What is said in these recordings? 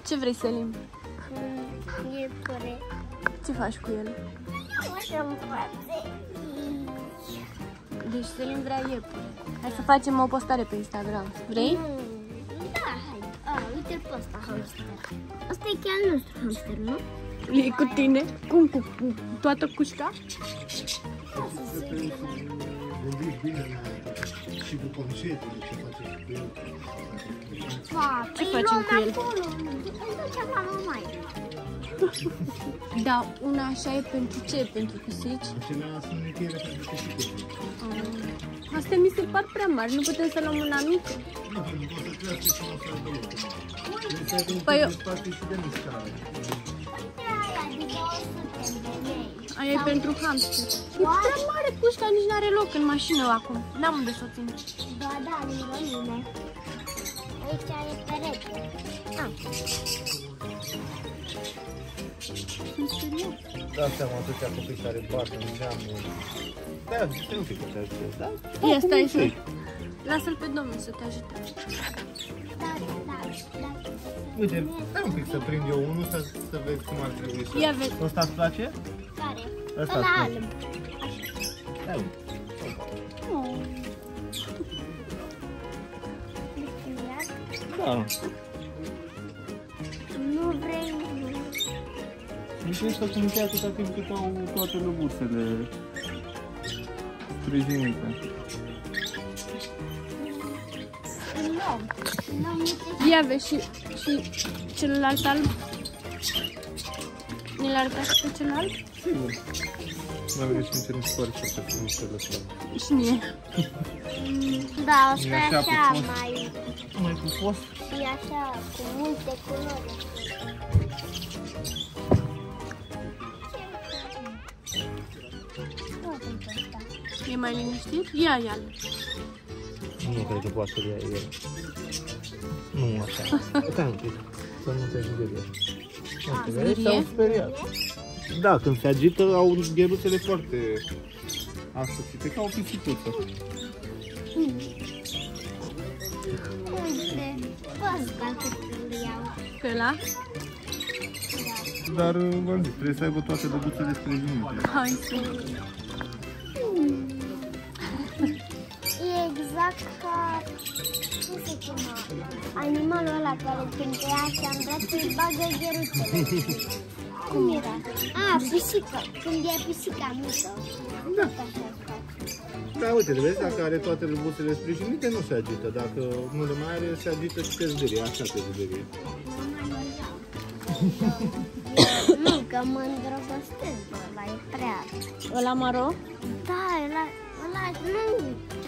Ce vrei, Selim? Iepure. Ce faci cu el? Așa-mi face. Deci Selim vrea iepure. Hai să facem o postare pe Instagram. Vrei? Da, hai. Uite-l pe ăsta, hamster. Asta e chiar al nostru hamster, nu? E cu tine? Cum? Cu toată cușca? Gândiți bine și cu concetele ce faceți cu el. Ce facem cu el? Îl ducem la mamaie. Da, una așa e pentru ce? Pentru pisici? Acelea sunt nichere pentru pisicuțe. Astea mi se par prea mari, nu putem să luăm una mică? Nu, pentru că o să crească și nu o să aibă loc. Trebuie să aibă un Păi pic de spațiu și de mișcare. Aia e pentru hamster. E prea mare cușca, nici n-are loc în mașină acum. N-am unde să o țin. Da, lângă mine. Aici e perete. Da, seama atâția copii care bat în geam. Da, stai un pic că te ajută, da? Ia, stai să... Lasă-l pe domnul să te ajute. Da. Uite, stai un pic să prind eu unul să vezi cum ar trebui să... Ia vezi. Ăsta îți place? Care? Ăsta Ăla îți place. alb. Stai un Da. Nu vrei. Nu știu să funcția atâta timp cât au toate lăbuțele sprijinite. Ia vezi și celălalt alb. Ne-l arătați pe celălalt? Sigur. N-am găsit nici mi se pare foarte frumos ăsta. Și mie. Da, asta e așa așa pupos. Mai pupos? și așa, cu multe culori. E mai liniștit? Ia-l. Nu cred că poate să ia el. Nu așa. Stai un pic, să nu te zgârie. Uite, vezi? S-au speriat. Da, când se agită au gheluțele foarte ascuțite, ca o pisicuță. Uite, ăsta cât îl iau. Pe ăla? Dar, v-am zis, trebuie să aibă toate lăbuțele sprijinite. Hai să... E exact ca, cum se chema, animalul ăla care când te ia și am vrea să-i bagă gheruțele. Cum era? Pisică. Când e pisica mică. Da. Așa fac. Da, uite, vezi, dacă are toate lăbuțele sprijinite, nu se agită. Dacă nu le mai are, se agită și te zgârie, așa te zgârie. Nu, că mă îndrăgostesc, bă, ăla e prea. Ăla maro? Da, ăla nu.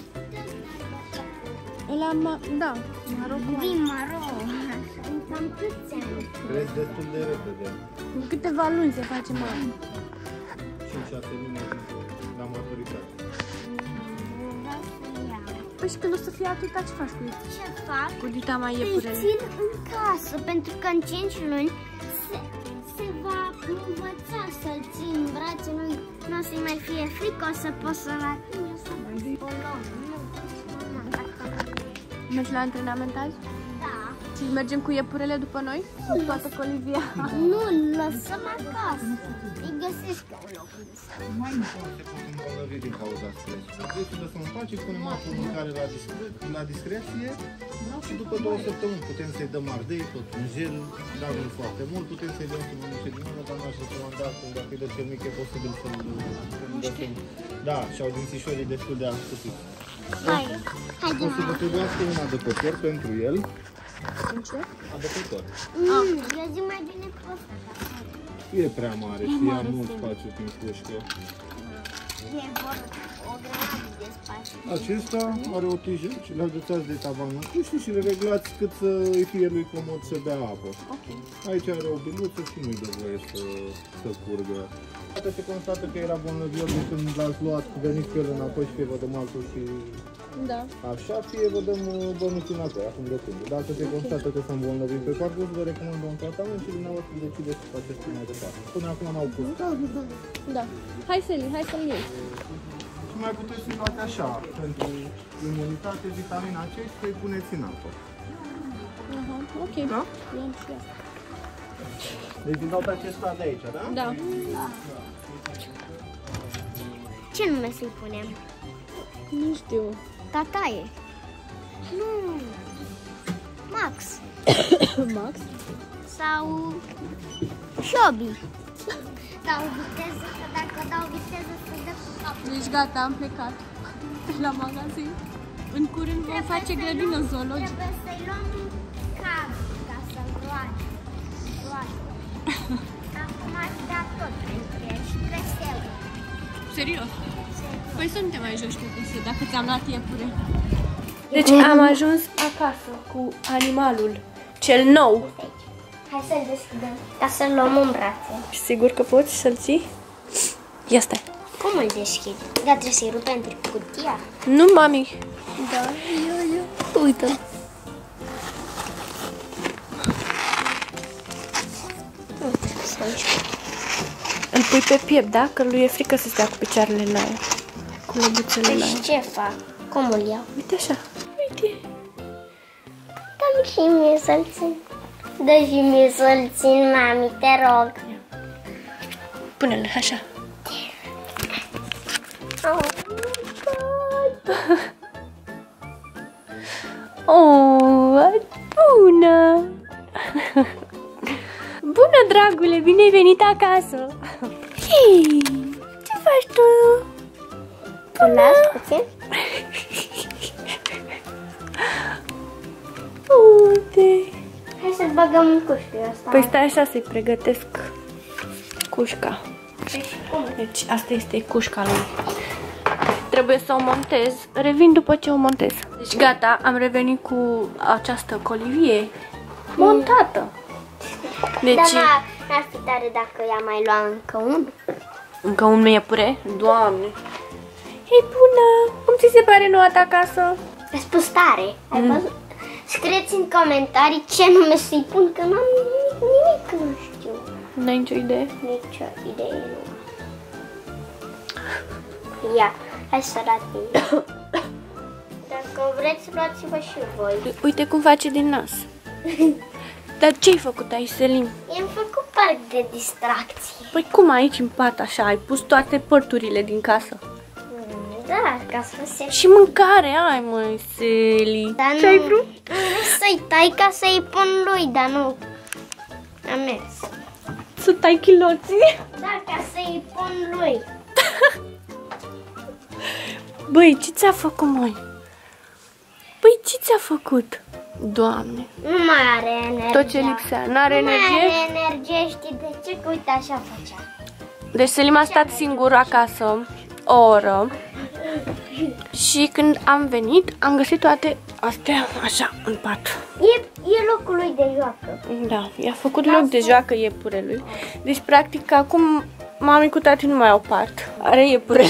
Ăla da, maro. Din maro. În cam câți ani? Crezi destul de repede. În câteva luni se face mare. 5-6 luni la maturitate. Vreau să iau. Păi și când o să fie atâta, ce faci cu el? Ce fac? Cu dita mai Îl iepurele. țin în casă, pentru că în 5 luni se va învăța să-l țin în brațe, nu o să-i mai fie frică, o să pot să-l ating, o să o luăm. Mergi la antrenament azi? Da. Și mergem cu iepurele după noi? Cu toată colivia? Nu, lăsăm acasă. Îi găsesc un loc. Se pot îmbolnăvi din cauza stresului. Deci lăsăm în pace, punem apă mâncare la discreție și după 2 săptămâni putem să-i dăm ardei, tot un gel, dar nu foarte mult, putem să-i dăm cu mănușe din ăla, dar n-aș recomanda că dacă îi dă cel mic e posibil să-l dăm. Da, și au dințișorii destul de ascuțiți. Hai, O să vă trebuiască un adăpător pentru el. În ce? Adăpător. eu zic mai bine pe ăsta. E prea mare și ia mult spațiu prin cușcă. E o grămadă de spațiu. Acesta are o tijă și le agățați de tavanul cuștii și le reglați cât să îi fie lui comod să bea apă. Aici are o biluță și nu-i dă voie să curgă. Dacă se constată că era bolnăvior de când l-ați luat, veniți cu el înapoi și fie vă dăm altul și Da. așa, fie vă dăm bănuții înapoi, acum rotund. Dacă se constată că s-a îmbolnăvit pe parcurs, vă recomand un tratament și dumneavoastră decideți să faceți mai departe. Până acum n-au pus cazuri, dar... Da. Hai, Seli, hai să-l iei. Și mai puteți să luați așa, pentru imunitate, vitamina C și să-i puneți în apă. Ok. Da? Luăm și asta. Deci din nou acesta de aici, da? Da. Ce nume să-i punem? Nu știu. Tataie. Nu. Max. Max? Sau Șobi. Dau viteză, că dacă dau viteză să dă cu capul. Deci gata, am plecat la magazin. În curând vom face grădină zoologică. Trebuie să-i luăm cablu ca să-l roage. Acum aș da tot pentru el și creseu. Serios? Păi să nu te mai joci pe PC dacă ți-am luat iepure. Deci am ajuns acasă cu animalul cel nou. Hai să-l deschidem ca să-l luăm în brațe. Sigur că poți să-l ții? Ia stai. Cum îl deschid? Dar trebuie să-i rupem între cutia. Nu, mami. Da, eu. Uită. Îl pui pe piept, da? Că lui e frică să stea cu picioarele în aer. Cu lăbuțele în aer. Păi ce fac? Cum îl iau? Uite așa. Uite. Dă-mi și mie să-l țin. Dă și mie să-l țin, mami, te rog. Pune-l așa. Oh, bună! Bună, dragule, bine ai venit acasă! Hei, ce faci tu? Îl las puțin? Uite! Hai să-l băgăm în cușcă ăsta. Păi stai așa să-i pregătesc cușca. Deci cum? Deci asta este cușca lui. Trebuie să o montez. Revin după ce o montez. Deci gata, am revenit cu această colivie montată. Deci Dar n-ar fi tare dacă i-am mai luat încă unul. încă un iepure? Doamne! Hei, bună! Cum ți se pare noua ta casă? Ai spus tare. Ai văzut? Scrieți în comentarii ce nume să-i pun, că n-am nimic, nu știu. N-ai nicio idee? Nicio idee nu. Ia, hai să arăt. Dacă vreți, luați-vă și voi. Uite cum face din nas. Dar ce-ai făcut aici, Selim? I-am făcut parc de distracție. Păi cum aici în pat așa? Ai pus toate părturile din casă. Da, ca să se... Și mâncare ai, măi, Seli. Dar Ce-ai nu, vrut? am vrut să-i tai ca să-i pun lui, dar nu am mers. Să tai chiloții? Da, ca să-i pun lui. Băi, ce ți-a făcut, măi? Băi, ce ți-a făcut? Doamne. Nu mai are energie. Tot ce lipsea. N-are energie? Nu mai are energie, știi de ce? Că uite așa făcea. Deci Selim a stat singur acasă o oră. Și când am venit, am găsit toate astea așa în pat. E locul lui de joacă. Da, i-a făcut loc de joacă iepurelui. Deci, practic, acum mami cu tati nu mai au part. Are iepurele.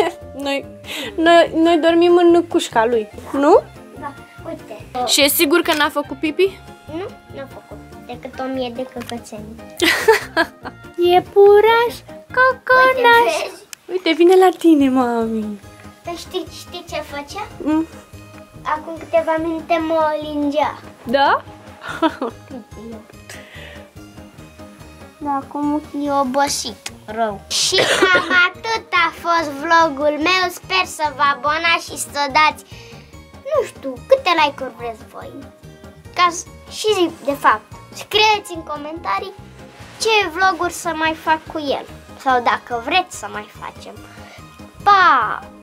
Noi dormim în cușca lui, nu? Da, uite. Și e sigur că n-a făcut pipi? Nu, n-a făcut. Decât 1000 de căcățeni. Iepuraș, coconaș. Uite, vezi? Uite, vine la tine, mami. Dar știi ce făcea? Acum câteva minute mă lingea. Da? Da, acum e obosit rău. Și cam atât a fost vlogul meu. Sper să vă abonați și să dați, nu știu, câte like-uri vreți voi. Și de fapt, scrieți în comentarii ce vloguri să mai fac cu el. Sau dacă vreți să mai facem. Pa!